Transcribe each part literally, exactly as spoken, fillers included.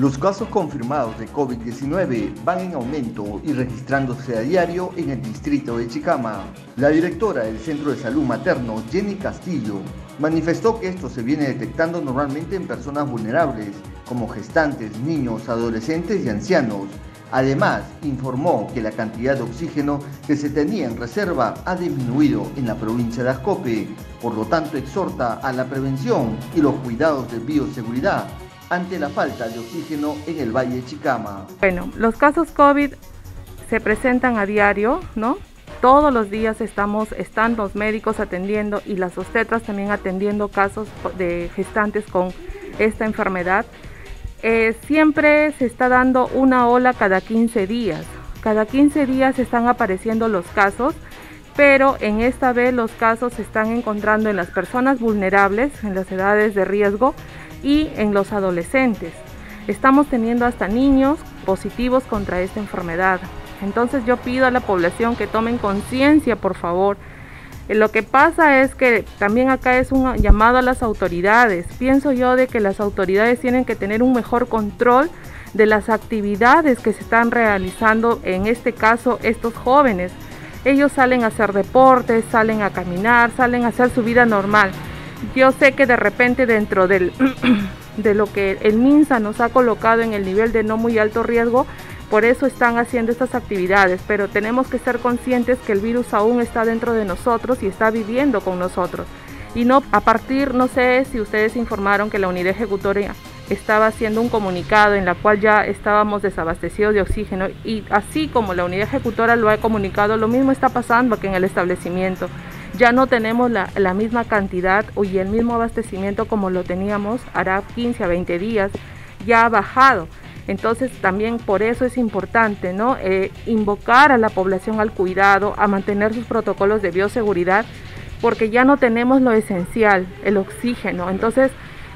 Los casos confirmados de COVID diecinueve van en aumento y registrándose a diario en el distrito de Chicama. La directora del Centro de Salud Materno, Jenny Castillo, manifestó que esto se viene detectando normalmente en personas vulnerables, como gestantes, niños, adolescentes y ancianos. Además, informó que la cantidad de oxígeno que se tenía en reserva ha disminuido en la provincia de Ascope, por lo tanto exhorta a la prevención y los cuidados de bioseguridad ante la falta de oxígeno en el Valle de Chicama. Bueno, los casos COVID se presentan a diario, ¿no? Todos los días estamos, están los médicos atendiendo y las obstetras también atendiendo casos de gestantes con esta enfermedad. Eh, siempre se está dando una ola cada quince días. Cada quince días están apareciendo los casos, pero en esta vez los casos se están encontrando en las personas vulnerables, en las edades de riesgo y en los adolescentes. Estamos teniendo hasta niños positivos contra esta enfermedad. Entonces yo pido a la población que tomen conciencia, por favor. Lo que pasa es que también acá es un llamado a las autoridades. Pienso yo de que las autoridades tienen que tener un mejor control de las actividades que se están realizando, en este caso estos jóvenes. Ellos salen a hacer deportes, salen a caminar, salen a hacer su vida normal. Yo sé que de repente dentro del, de lo que el MINSA nos ha colocado en el nivel de no muy alto riesgo, por eso están haciendo estas actividades, pero tenemos que ser conscientes que el virus aún está dentro de nosotros y está viviendo con nosotros. Y no a partir, no sé si ustedes informaron que la unidad ejecutoria estaba haciendo un comunicado en la cual ya estábamos desabastecidos de oxígeno, y así como la unidad ejecutora lo ha comunicado, lo mismo está pasando aquí en el establecimiento. Ya no tenemos la, la misma cantidad y el mismo abastecimiento como lo teníamos hará quince a veinte días, ya ha bajado. Entonces también por eso es importante, ¿no? Eh, invocar a la población al cuidado, a mantener sus protocolos de bioseguridad, porque ya no tenemos lo esencial, el oxígeno. Entonces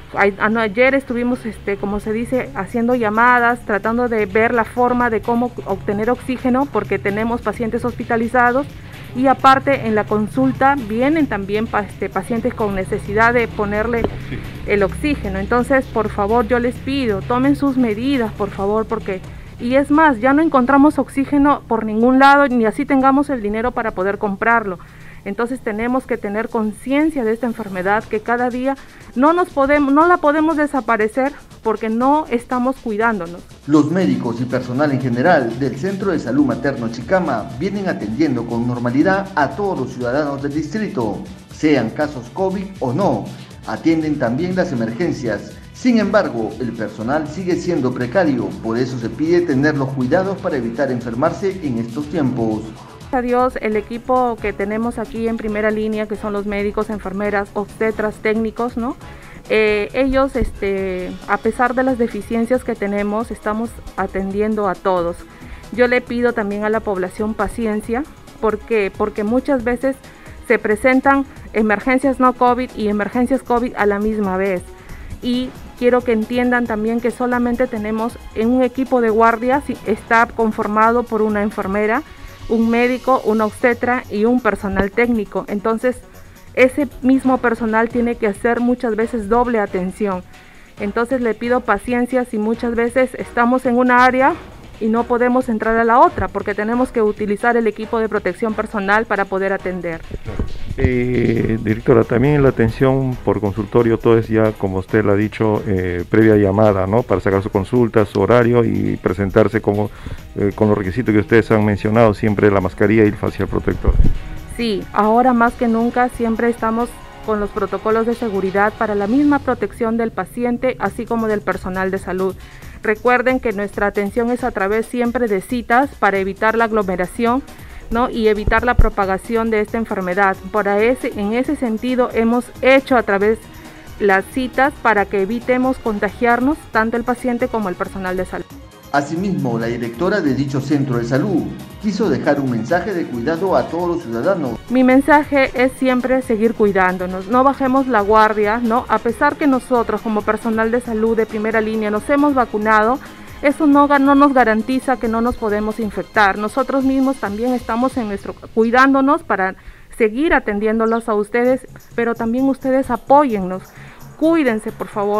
ayer estuvimos, este, como se dice, haciendo llamadas, tratando de ver la forma de cómo obtener oxígeno, porque tenemos pacientes hospitalizados y aparte en la consulta vienen también este, pacientes con necesidad de ponerle el oxígeno. Entonces, por favor, yo les pido, tomen sus medidas, por favor, porque, y es más, ya no encontramos oxígeno por ningún lado, ni así tengamos el dinero para poder comprarlo. Entonces tenemos que tener conciencia de esta enfermedad, que cada día no nos podemos, no la podemos desaparecer porque no estamos cuidándonos. Los médicos y personal en general del Centro de Salud Materno Chicama vienen atendiendo con normalidad a todos los ciudadanos del distrito, sean casos COVID o no. Atienden también las emergencias. Sin embargo, el personal sigue siendo precario, por eso se pide tener los cuidados para evitar enfermarse en estos tiempos. A Dios, el equipo que tenemos aquí en primera línea, que son los médicos, enfermeras, obstetras, técnicos, ¿no? Eh, ellos, este, a pesar de las deficiencias que tenemos, estamos atendiendo a todos. Yo le pido también a la población paciencia. ¿Por qué? Porque muchas veces se presentan emergencias no COVID y emergencias COVID a la misma vez. Y quiero que entiendan también que solamente tenemos en un equipo de guardia, está conformado por una enfermera, un médico, una obstetra y un personal técnico. Entonces ese mismo personal tiene que hacer muchas veces doble atención. Entonces le pido paciencia si muchas veces estamos en una área y no podemos entrar a la otra porque tenemos que utilizar el equipo de protección personal para poder atender. Eh, directora, también la atención por consultorio, todo es ya, como usted lo ha dicho, eh, previa llamada, ¿no? Para sacar su consulta, su horario y presentarse como, eh, con los requisitos que ustedes han mencionado, siempre la mascarilla y el facial protector. Sí, ahora más que nunca siempre estamos con los protocolos de seguridad para la misma protección del paciente, así como del personal de salud. Recuerden que nuestra atención es a través siempre de citas para evitar la aglomeración, ¿no? Y evitar la propagación de esta enfermedad. Por ese, en ese sentido hemos hecho a través las citas para que evitemos contagiarnos tanto el paciente como el personal de salud. Asimismo, la directora de dicho centro de salud quiso dejar un mensaje de cuidado a todos los ciudadanos. Mi mensaje es siempre seguir cuidándonos, no bajemos la guardia, ¿no? A pesar que nosotros como personal de salud de primera línea nos hemos vacunado, eso no, no nos garantiza que no nos podemos infectar. Nosotros mismos también estamos en nuestro, cuidándonos para seguir atendiéndolos a ustedes, pero también ustedes apóyennos, cuídense por favor.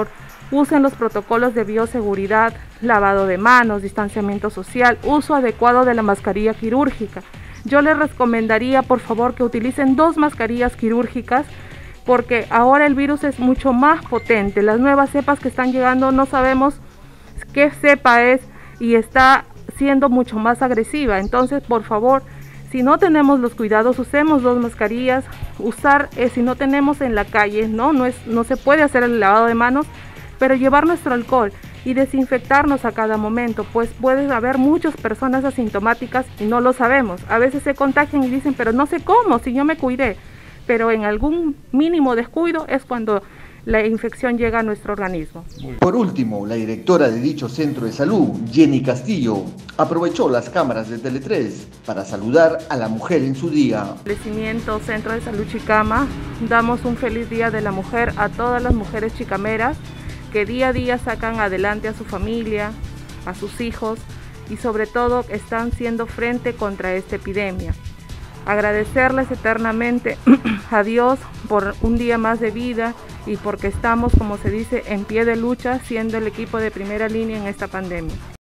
Usen los protocolos de bioseguridad, lavado de manos, distanciamiento social, uso adecuado de la mascarilla quirúrgica. Yo les recomendaría, por favor, que utilicen dos mascarillas quirúrgicas, porque ahora el virus es mucho más potente. Las nuevas cepas que están llegando no sabemos qué cepa es y está siendo mucho más agresiva. Entonces, por favor, si no tenemos los cuidados, usemos dos mascarillas. Usar, eh, si no tenemos en la calle, no, no, es, no se puede hacer el lavado de manos, pero llevar nuestro alcohol y desinfectarnos a cada momento, pues puede haber muchas personas asintomáticas y no lo sabemos. A veces se contagian y dicen, pero no sé cómo, si yo me cuidé. Pero en algún mínimo descuido es cuando la infección llega a nuestro organismo. Por último, la directora de dicho centro de salud, Jenny Castillo, aprovechó las cámaras de Tele tres para saludar a la mujer en su día. Establecimiento Centro de Salud Chicama, damos un feliz Día de la Mujer a todas las mujeres chicameras que día a día sacan adelante a su familia, a sus hijos y sobre todo están haciendo frente contra esta epidemia. Agradecerles eternamente a Dios por un día más de vida y porque estamos, como se dice, en pie de lucha, siendo el equipo de primera línea en esta pandemia.